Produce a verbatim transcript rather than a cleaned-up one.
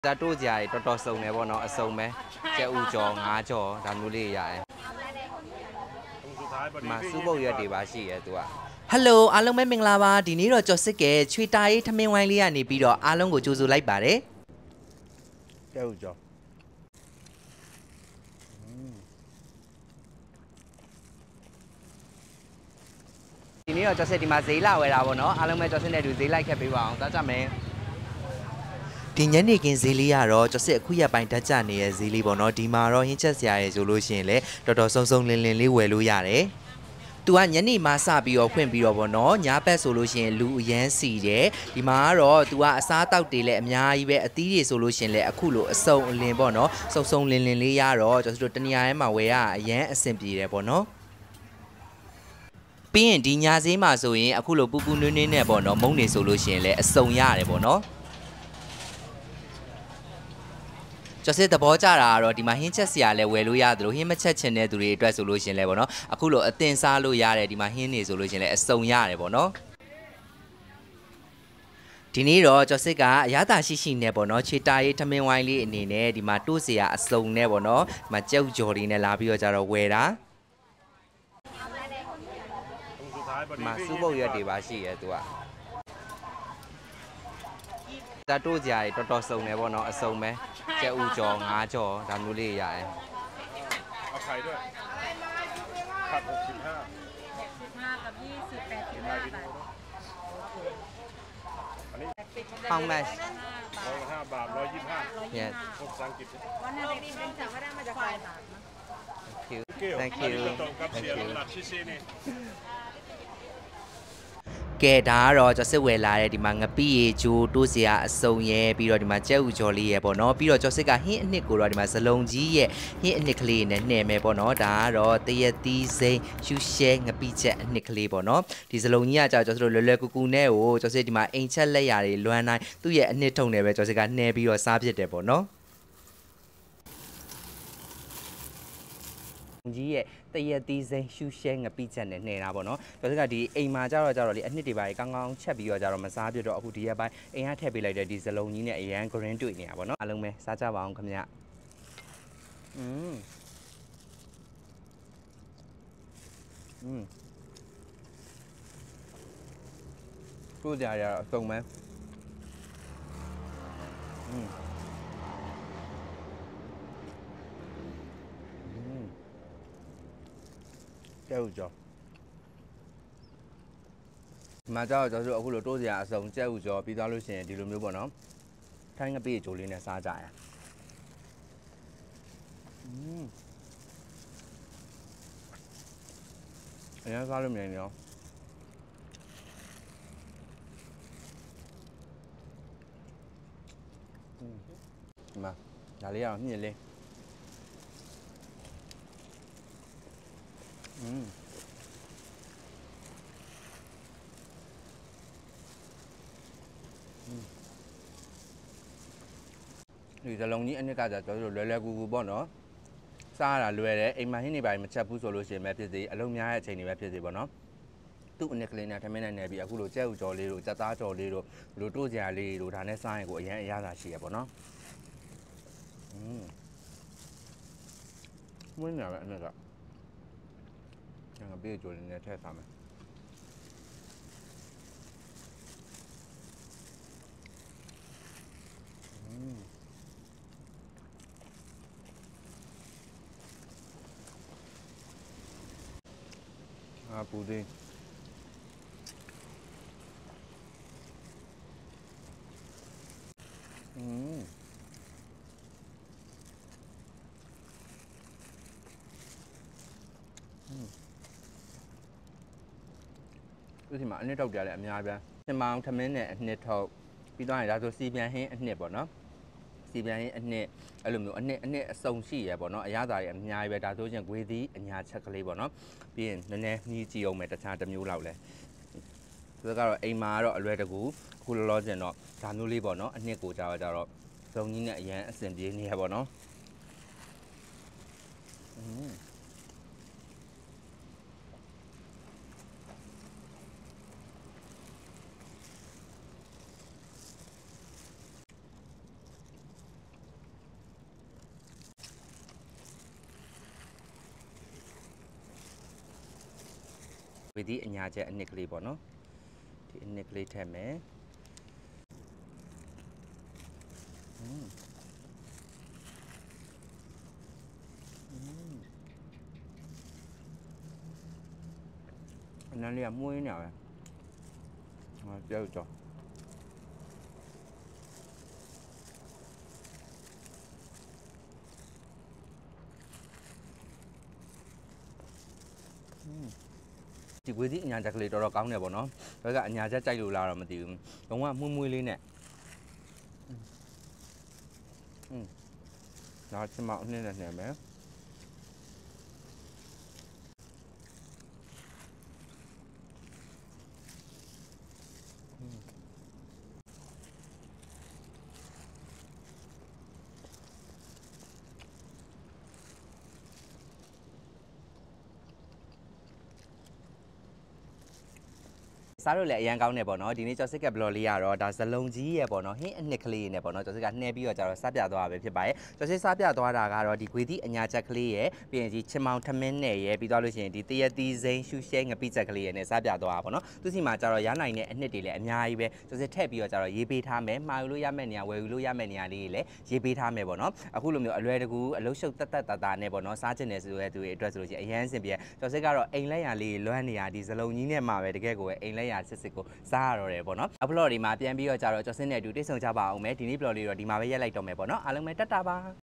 จะตู้ใหญ่ต่อต่อส่งเนี่ยบ่เนาะส่งไหมเจ้าอูจองาจอดำนู้นเลยใหญ่มาซูโบยดีบาชีရဲ့သူကဟယ်လိုအားလုံးပဲမင်္ဂလာပါဒီနေ့တော့ကျော်စစ်ကချွေတာရေးထမင်းဝိုင်းလေးကနေပြီးတော့အားလုံးကိုကြိုဆိုလိုက်ပါတယ်เจ้าอูจอဒီနေ့တော့ကျော်စစ်ဒီမှာဈေးလာဝယ်တာပေါ့နော်အားလုံးပဲကျော်စစ်နဲ့တူဈေးလိုက်ခဲ့ပေးပါအောင်သွားကြမယ်ဒီညနေခင်းဈေးလေးကတော့ကျော်စစ်အခုရပိုင်းတက်ကြနေတဲ့ဈေးလေးပေါ့နော်ဒီမှာတော့ဟင်းချက်စရာရေဆိုလို့ရှိရင်လည်းတော်တော်စုံစုံလင်လင်လေးဝယ်လို့ရတယ်သူကညနေမှစပြီးတော့ဖွင့်ပြီးတော့ပေါ့နော်ညဘက်ဆိုလို့ရှိရင်လူအရန်စီတယ်ဒီမှာကတော့သူကအစားတောက်တွေလည်းအများကြီးပဲအသီးတွေဆိုလို့ရှိရင်လည်းအခုလိုအစုံအလင်ပေါ့နော်စုံစုံလင်လင်လေးရတော့ကျော်စစ်တို့တနေရာထဲမှာဝယ်ရအရန်အဆင်ပြေတယ်ပေါ့နော်ပြီးရင်ဒီညဈေးမှာဆိုရင်အခုလိုပူပူနွေးနွေးနဲ့ပေါ့နော်မုံနေဆိုလို့ရှိရင်လည်းအစုံရတယ်ပေါ့နော်ကျော်စစ်သဘောကျတာကတော့ဒီမှာဟင်းချက်စရာလည်းဝယ်လို့ရတယ်လို့ဟင်းမချက်ချင်တဲ့သူတွေအတွက်ဆိုလို့ရှင်လဲပေါ့နော်အခုလိုအတင်စားလို့ရတယ်ဒီမှာဟင်းနေဆိုလို့ရှင်လဲအစုံရတယ်ပေါ့နော်ဒီနေ့တော့ကျော်စစ်ကအရသာရှိရှိနဲ့ပေါ့နော်ခြေတာရေးထမင်းဝိုင်းလေးအနေနဲ့ဒီမှာတိုးစရာအစုံနဲ့ပေါ့နော်ဒီမှာကြောက်ကြော်လေးနဲ့လာပြီးတော့ကြတော့ဝယ်တာဒီမှာစူပုတ်ရက်တွေပါရှိရဲ့သူကจะตู้ใหญ่ต่อต่อส่งเนี่ยบ่เนาะอส่งไหมเจ้าอูจองาจอดำนู้นเลยใหญ่เอาไข่ด้วยผัดหกสิบห้าหกสิบห้ากับยี่สิบแปดสิบห้าบาทอันนี้ห้องแม่ร้อยห้าบาทร้อยยี่สิบห้าเนี่ยภาษาอังกฤษวันนี้เป็นจากว่าได้มาจากไฟบาทนะ thank you thank you หลักชิชินี่ကဲဒါကတော့ကျော်စစ်ဝယ်လာတဲ့ဒီမှာငပိရေဂျိုးတိုးစရာအစုံရဲပြီးတော့ဒီမှာကြက်ဥကြော်လေးရဲပေါ့နော်ပြီးတော့ကျော်စစ်ကဟင်းအနှစ်ကိုတော့ဒီမှာဇလုံးကြီးရဲ့ဟင်းအနှစ်ကလေးနဲ့နှဲ့မယ်ပေါ့နော်ဒါကတော့တရက်သီးစိမ်းရှူရှဲငပိချက်အနှစ်ကလေးပေါ့နော်ဒီဇလုံးကြီးကကြောက်ကျော်စစ်တို့လွယ်လွယ်ကူကူနဲ့ကိုကျော်စစ်ဒီမှာအိမ်ချက်လက်ရာတွေလွမ်းတိုင်းသူ့ရဲ့အနှစ်ထုံနဲ့ပဲကျော်စစ်ကနှဲပြီးတော့စားဖြစ်တယ်ပေါ့နော်ကြီးရဲ့တရက်သီးစိမ်းရှူရှဲငပိချက်နဲ့နှဲတာပေါ့နော်ကျော်စစ်ကဒီအိမ်မှာကြတော့ကြတော့လေအနှစ်တွေပါကောင်းကောင်းချက်ပြီးတော့ကြတော့မစားပြတော့အခုဒီရက်ပိုင်းအိမ်ကထည့်ပေးလိုက်တဲ့ဒီဇလုံးကြီးနဲ့အရန် green တွေ့နေတာပေါ့နော်အားလုံးပဲစားကြပါအောင်ခင်ဗျอืมอืมကိုကြရအစုံမဲอืมเจ้าจอมาเจ้าကျော်တို့အခုလိုတိုးစရာအစုံကြက်ဥကျော်ပြီးသွားလို့ရှိရင်ဒီလိုမျိုးပေါ့နော်ထိုင်းငပိဂျိုလေးနဲ့စားကြရอืมအရင်စားလို့မြင်နေရောอืมဒီမှာဒါလေးအောင်ညှစ်လေးอืมဒီဇလုံးကြီးအနှစ်ကကြတော့လွယ်လွယ်ကူကူပေါ့နော်စားရတာလွယ်တယ်အိမ်မှာဟင်းနေပါမချက်ဘူးဆိုလို့ရှိရင်ပဲဖြစ်စေအလုံးများတဲ့အချိန်တွေပဲဖြစ်စေပေါ့နော်သူ့အနှစ်ကလေးနဲ့ထမင်းနဲ့နေပြီးအခုလိုကြက်ဥကြော်လေးတို့ကြက်သားကြော်လေးတို့လိုတိုးကြလေးတို့ဒါနဲ့စားရင်ကိုအရင်အရသာရှိရပေါ့နော်อืมမွေးနေပါအနှစ်ကငါပြေးကြိုလေးနဲ့ထည့်ထားမယ်อืมအာပူသေးอืมอืมဒီမှာအနှစ်ထုတ်ကြတယ်အများပြန်စင်မောင်ထမင်းနဲ့အနှစ်ထုတ်ပြီးတော့ဒါဆိုစီပြန်ဟင်းအနှစ်ပေါ့နော်စီပြန်ဟင်းအနှစ်အဲ့လိုမျိုးအနှစ်အနှစ်အစုံရှိရပေါ့နော်အရသာတွေအများကြီးပဲဒါဆိုရင်ဂွေသီးအညာချက်ကလေးပေါ့နော်ပြီးရင်နည်းနည်းနှီးကြည့်အောင်မယ်တခြားတစ်မျိုးလောက်လဲဒါကတော့အိမ်မှာကတော့အလွယ်တကူအခုလောလောဆယ်တော့ဒါမျိုးလေးပေါ့နော်အနှစ်ကိုကြတော့ကြတော့ဇုံကြီးနဲ့အရန်အဆင်ပြေနေရပေါ့နော်อืมဒီဒီအညာချက်အနှစ်ကလေးပေါ့နော်ဒီအနှစ်ကလေးထည့်မယ်อืมอืมอันนั้นเรียกมุ้ยเนี่ยเหรออ่าเจ้าจ้ะဒီဝေးဒီအညာချက်ကလေးတော်တော်ကောင်းတယ်ပေါ့နော်ဘက်ကအညာချက်ကြိုက်လို့လားတော့မသိဘူးလုံးဝမှုန့်မွေးလေးနဲ့อืมနောက်ချင်မအနည်းနဲ့နေမယ်စားလို့လည်းအရန်ကောင်းနေပေါ့နော်ဒီနေ့ကျော်စစ်ကဘလော်လေးကတော့ဒါဇလုံးကြီးရဲ့ပေါ့နော်ဟင်းအနှစ်ကလေးနဲ့ပေါ့နော်ကျော်စစ်ကနှဲပြီးတော့ကျတော့စားပြသွားတာပဲဖြစ်ပါတယ်ကျော်စစ်စားပြသွားတာကတော့ဒီဂွေသီးအညာချက်ကလေးရဲ့ပြီးရင်ဒီချင်မောင်ထမင်းနဲ့ရဲ့ပြီးသွားလို့ရှိရင်ဒီတရက်သီးစိမ်းရှူရှဲငပိချက်ကလေးရဲ့နဲ့စားပြသွားတာပေါ့နော်သူစီမှာကျတော့ရနိုင်တဲ့အနှစ်တွေလည်းအများကြီးပဲကျော်စစ်ထည့်ပြီးတော့ကျတော့ရေးပေးထားမယ်မှာယူလို့ရမယ့်နေရာဝယ်ယူလို့ရမယ့်နေရာလေးတွေလည်းရေးပေးထားမယ်ပေါ့နော်အခုလိုမျိုးအလွယ်တကူအလုရှုပ်တက်တက်တာတာနဲ့ပေါ့နော်စားချင်တယ်ဆိုတဲ့သူတွေအတွက်ဆိုလို့ရှိရင်အရန်စင်ပြကျော်စစ်ကတော့အိမ်လက်ရာလေးလွမ်းနေရဒီဇလုံးကြီးနဲ့မှာပဲတကယ်ကိုပဲအိမ်လက်ရာစစ်စစ်ကိုစားရတော့တယ်ပေါ့နော်အဘလော့ဒီမှာပြန်ပြီးတော့ကြတော့ကျော်စင်းနဲ့အတူတိတ်ဆုံကြပါအောင်မယ်ဒီနေ့ဘလော့လေးတော့ဒီမှာပဲရက်လိုက်တော့မယ်ပေါ့နော်အားလုံးပဲတက်တာပါ